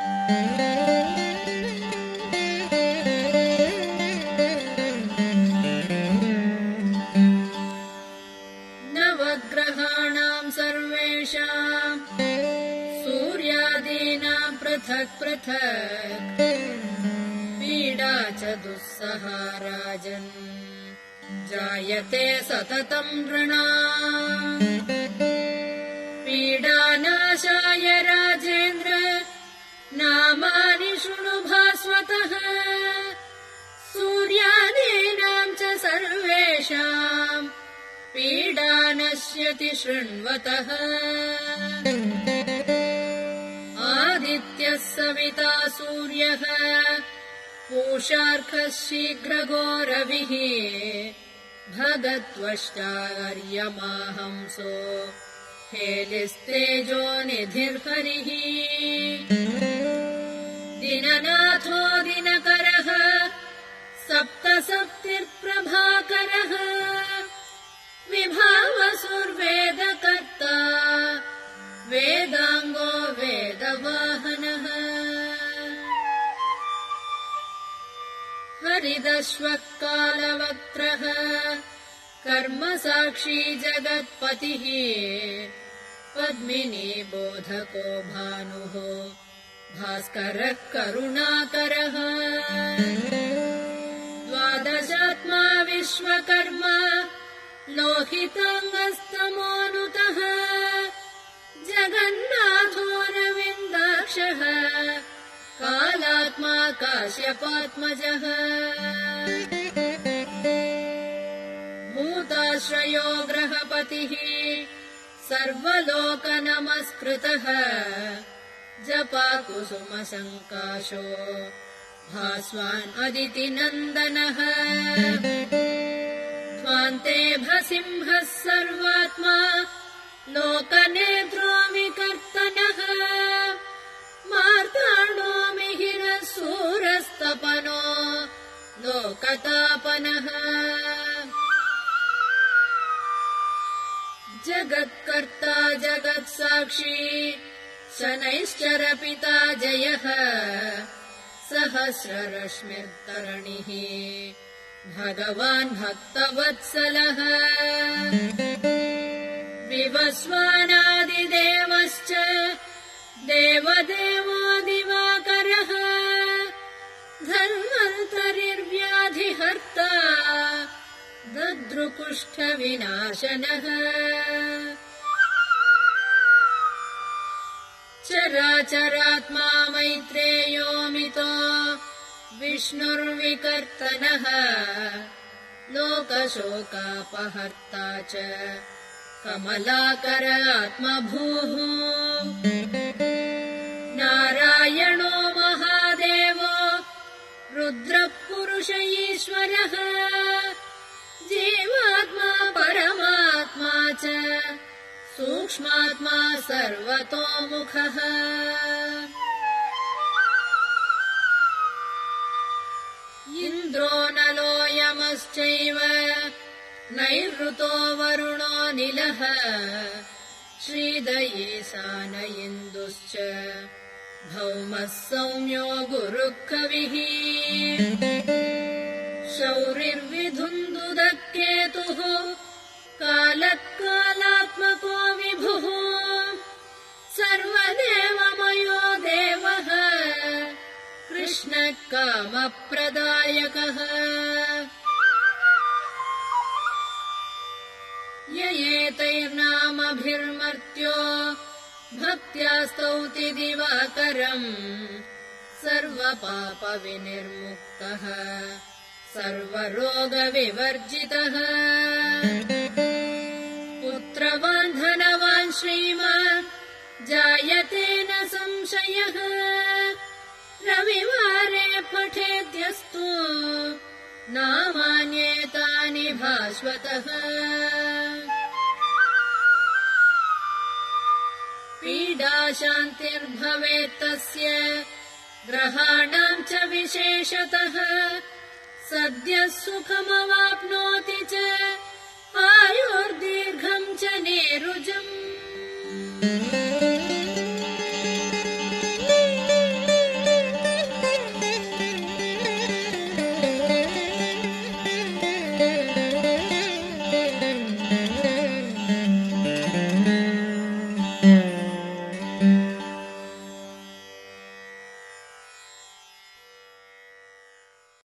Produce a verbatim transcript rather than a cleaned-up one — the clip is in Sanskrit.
नवग्रहाणाम् सर्वेषाम् सूर्यादीनाम् पृथक् पृथक् पीडा च दुःसहा राजन् जायते सततम् नृणाम् पीडानाशाय राजेन्द्र नामानि शृणु भास्वतः सूर्यादीनाम् च सर्वेषाम् पीडा नश्यति शृण्वतः आदित्यः सविता सूर्यः पूषार्कः शीघ्रगोरविः भगत्वष्टार्यमाहंसो हेलिस्तेजो निधिर्हरिः दिननाथो दिनकरः सप्तसप्तिर्प्रभाकरः विभावसुर्वेदकर्ता वेदाङ्गो वेदवाहनः हरिदश्वः कालवक्त्रः कर्मसाक्षी जगत्पतिः पद्मिनी बोधको भानुः भास्करः करुणाकरः द्वादशात्मा विश्वकर्मा लोहिताङ्गस्तमोऽनुतः जगन्नाथोऽरविन्दाक्षः कालात्मा काश्यपात्मजः भूताश्रयो ग्रहपतिः सर्वलोकनमस्कृतः जपाकुसुमसङ्काशो भास्वान् अदितिनन्दनः ध्वान्ते भसिंहः सर्वात्मा लोकनेत्रो विकर्तनः मार्ताण्डो मिहिरः सूरस्तपनो लोकतापनः जगत्कर्ता जगत्साक्षी शनैश्चर पिता जयः सहस्ररश्मिर्तरणिः भगवान् भक्तवत्सलः विवस्वानादिदेवश्च देवदेवो दिवाकरः धन्वन्तरिर्व्याधिहर्ता दद्रुकुष्ठविनाशनः चराचरात्मा मैत्रेयोऽमितो विष्णुर्विकर्तनः लोकशोकापहर्ता च कमलाकर आत्मभूः नारायणो महादेवो रुद्रः पुरुष ईश्वरः जीवात्मा परमात्मा च सूक्ष्मात्मा सर्वतोमुखः इन्द्रो नलो यमश्चैव नैऋतो वरुणो निलः श्रीदयेशान इन्दुश्च भौमः सौम्यो गुरुः कविः शौरिर्विधुन्दुदकेतुः कालत्कालात्मको विभुः सर्वदेवमयो देवः कृष्णः कामप्रदायकः य एतैर्नामभिर्मर्त्यो भक्त्या स्तौति दिवाकरम् सर्वपापविनिर्मुक्तः सर्वरोगविवर्जितः पुत्रवान् धनवान् श्रीमान् जायते न संशयः रविवारे पठेद्यस्तु नामान्येतानि भास्वतः पीडा शान्तिर्भवेत्तस्य ग्रहाणाम् च विशेषतः सद्यः सुखमवाप्नोति च